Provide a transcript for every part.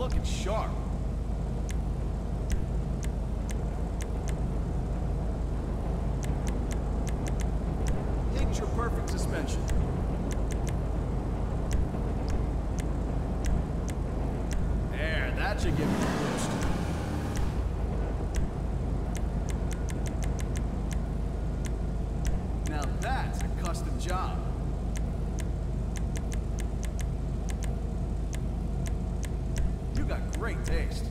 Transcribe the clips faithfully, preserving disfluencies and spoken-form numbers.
looking sharp. Picture perfect suspension. There, that should give it a boost. Now that's a custom job. You got great taste.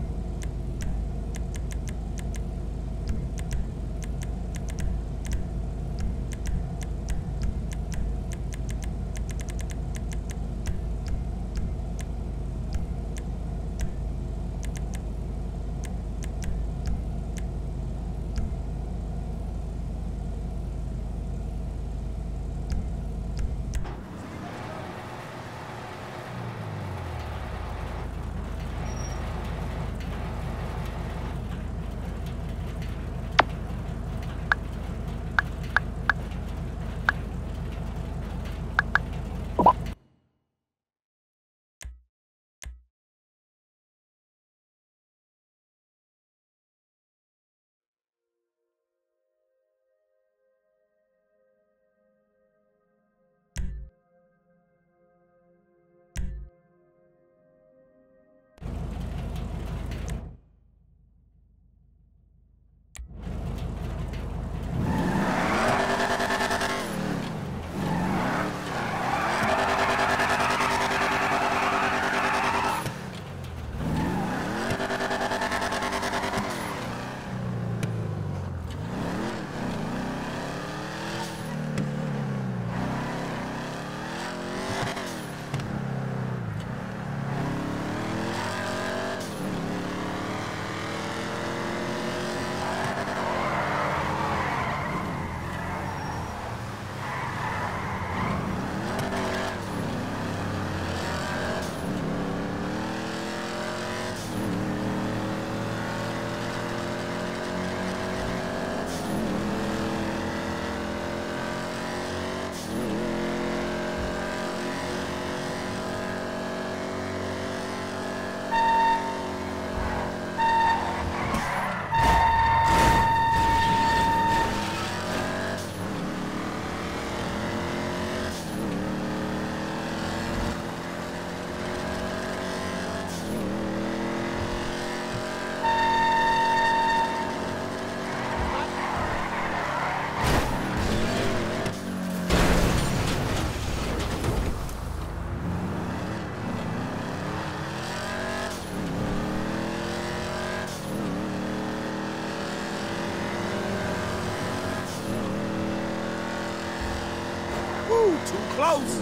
Woo, too close.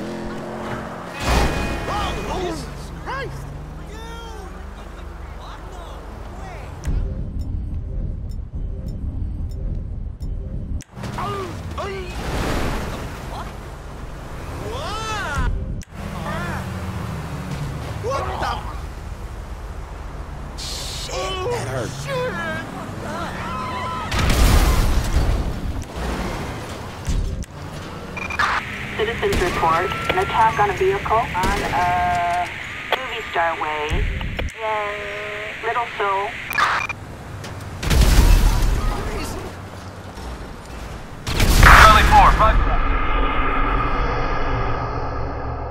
Oh, Jesus Christ. What the? Shit, that hurt. Citizens report an attack on a vehicle on a Movie Star Way in Little Seoul. Charlie four, five four.